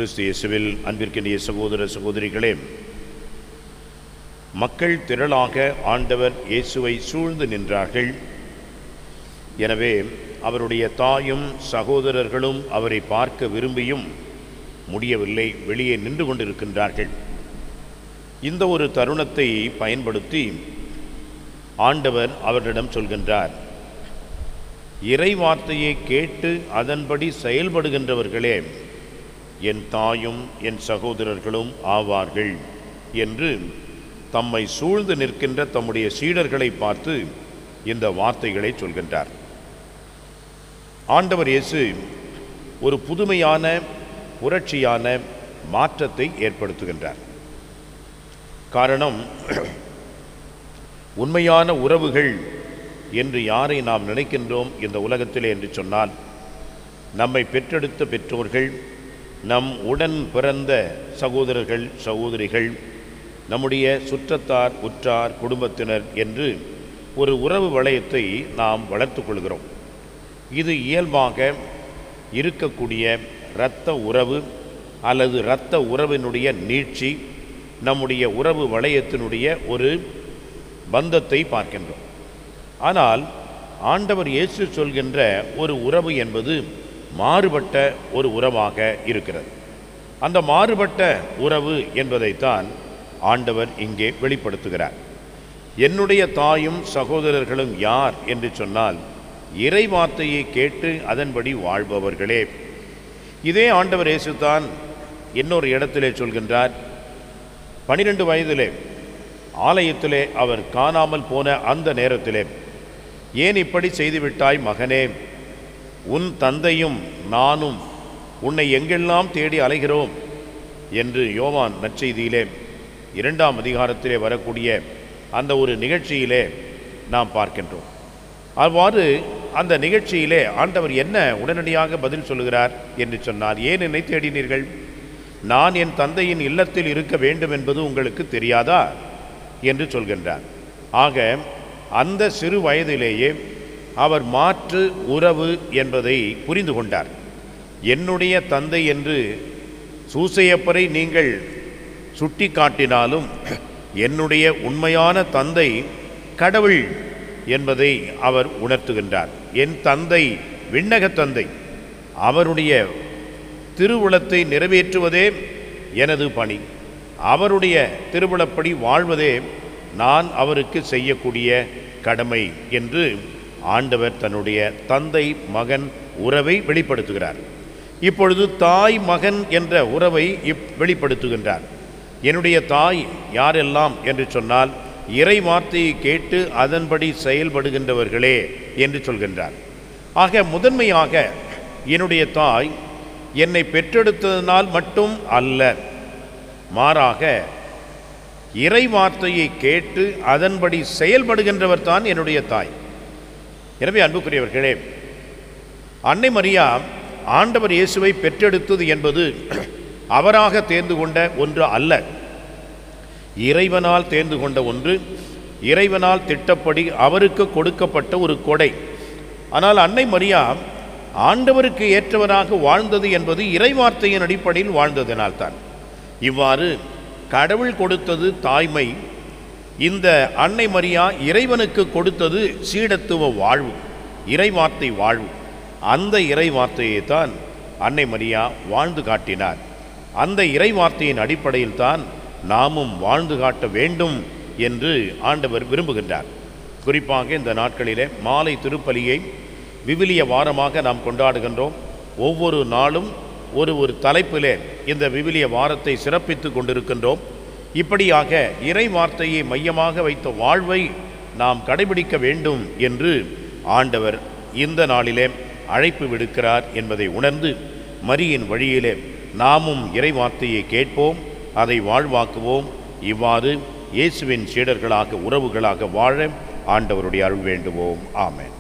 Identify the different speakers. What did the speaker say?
Speaker 1: கிறிஸ்து இயேசுவில் அன்பிற்கினிய சகோதர சகோதரிகளே, மக்கள் திரளாக ஆண்டவர் இயேசுவை சூழ்ந்து நின்றார்கள். எனவே அவருடைய தாயும் சகோதரர்களும் அவரை பார்க்க விரும்பியும் முடியவில்லை, வெளியே நின்று கொண்டிருக்கின்றார்கள். இந்த ஒரு தருணத்தை பயன்படுத்தி ஆண்டவர் அவர்களிடம் சொல்கின்றார், இறை வார்த்தையை கேட்டு அதன்படி செயல்படுகின்றவர்களே என் தாயும் என் சகோதரர்களும் ஆவார்கள் என்று தம்மை சூழ்ந்து நிற்கின்ற தம்முடைய சீடர்களை பார்த்து இந்த வார்த்தைகளை சொல்கின்றார். ஆண்டவர் இயேசு ஒரு புதுமையான புரட்சியான மாற்றத்தை ஏற்படுத்துகின்றார். காரணம், உண்மையான உறவுகள் என்று யாரை நாம் நினைக்கின்றோம் இந்த உலகத்திலே என்று சொன்னால், நம்மை பெற்றெடுத்த பெற்றோர்கள், நம் உடன் பிறந்த சகோதரர்கள் சகோதரிகள், நம்முடைய சுற்றத்தார் உற்றார் குடும்பத்தினர் என்று ஒரு உறவு வளையத்தை நாம் வளர்த்து கொள்கிறோம். இது இயல்பாக இருக்கக்கூடிய இரத்த உறவு அல்லது இரத்த உறவினுடைய நீட்சி, நம்முடைய உறவு வளையத்தினுடைய ஒரு பந்தத்தை பார்க்கின்றோம். ஆனால் ஆண்டவர் இயேசு சொல்கின்ற ஒரு உறவு என்பது மாறுபட்ட ஒரு உறவாக இருக்கிறது. அந்த மாறுபட்ட உறவு என்பதைத்தான் ஆண்டவர் இங்கே வெளிப்படுத்துகிறார். என்னுடைய தாயும் சகோதரர்களும் யார் என்று சொன்னால், இறை வார்த்தையை கேட்டு அதன்படி வாழ்பவர்களே. இதே ஆண்டவர் இயேசு தான் இன்னொரு இடத்திலே சொல்கின்றார். 12 வயதிலே ஆலயத்திலே அவர் காணாமல் போன அந்த நேரத்திலே, ஏன் இப்படி செய்துவிட்டாய் மகனே, உன் தந்தையும் நானும் உன்னை எங்கெல்லாம் தேடி அலைகிறோம் என்று யோவான் நற்செய்தியிலே 2ஆம் அதிகாரத்திலே வரக்கூடிய அந்த ஒரு நிகழ்ச்சியிலே நாம் பார்க்கின்றோம். அவ்வாறு அந்த நிகழ்ச்சியிலே ஆண்டவர் என்ன உடனடியாக பதில் சொல்லுகிறார் என்று சொன்னார், ஏன் என்னை தேடினீர்கள்? நான் என் தந்தையின் இல்லத்தில் இருக்க வேண்டும் என்பது உங்களுக்கு தெரியாதா என்று சொல்கின்றார். ஆக அந்த சிறு வயதிலேயே அவர் மாற்று உறவு என்பதை புரிந்து கொண்டார். என்னுடைய தந்தை என்று சூசையப்பரை நீங்கள் சுட்டி காட்டினாலும், என்னுடைய உண்மையான தந்தை கடவுள் என்பதை அவர் உணர்த்துகின்றார். என் தந்தை விண்ணக தந்தை, அவருடைய திருவுளத்தை நிறைவேற்றுவதே எனது பணி, அவருடைய திருவுளப்படி வாழ்வதே நான் அவருக்கு செய்யக்கூடிய கடமை என்று ஆண்டவர் தன்னுடைய தந்தை மகன் உறவை வெளிப்படுத்துகிறார். இப்பொழுது தாய் மகன் என்ற உறவை வெளிப்படுத்துகின்றார். என்னுடைய தாய் யாரெல்லாம் என்று சொன்னால், இறை வார்த்தையை கேட்டு அதன்படி செயல்படுகின்றவர்களே என்று சொல்கின்றார். ஆக முதன்மையாக என்னுடைய தாய் என்னை பெற்றெடுத்ததனால் மட்டும் அல்ல, மாறாக இறை வார்த்தையை கேட்டு அதன்படி செயல்படுகின்றவர் தான் என்னுடைய தாய். எனவே அன்புக்குரியவர்களே, அன்னை மரியா ஆண்டவர் இயேசுவை பெற்றெடுத்தது என்பது அவராக தேர்ந்து கொண்ட ஒன்று அல்ல, இறைவனால் தேர்ந்து கொண்ட ஒன்று, இறைவனால் திட்டப்படி அவருக்கு கொடுக்கப்பட்ட ஒரு கொடை. ஆனால் அன்னை மரியா ஆண்டவருக்கு ஏற்றவராக வாழ்ந்தது என்பது இறைவார்த்தையின் அடிப்படையில் வாழ்ந்ததினால்தான். இவ்வாறு கடவுள் கொடுத்தது தாய்மை, இந்த அன்னை மரியா இறைவனுக்கு கொடுத்தது சீடத்துவ வாழ்வு, இறைவார்த்தை வாழ்வு. அந்த இறைவார்த்தையை தான் அன்னை மரியா வாழ்ந்து காட்டினார். அந்த இறைவார்த்தையின் அடிப்படையில் தான் நாமும் வாழ்ந்து காட்ட வேண்டும் என்று ஆண்டவர் விரும்புகின்றார். குறிப்பாக இந்த நாட்களிலே மாலை திருப்பலியை விவிலிய வாரமாக நாம் கொண்டாடுகின்றோம். ஒவ்வொரு நாளும் ஒரு தலைப்பிலே இந்த விவிலிய வாரத்தை சிறப்பித்து கொண்டிருக்கின்றோம். இப்படியாக இறை வார்த்தையை மையமாக வைத்த வாழ்வை நாம் கடைபிடிக்க வேண்டும் என்று ஆண்டவர் இந்த நாளிலே அழைப்பு விடுக்கிறார் என்பதை உணர்ந்து, மரியின் வழியிலே நாமும் இறை வார்த்தையை கேட்போம், அதை வாழ்வாக்குவோம். இவ்வாறு இயேசுவின் சீடர்களாக உறவுகளாக வாழ ஆண்டவருடைய அருள் வேண்டுவோம். ஆமென்.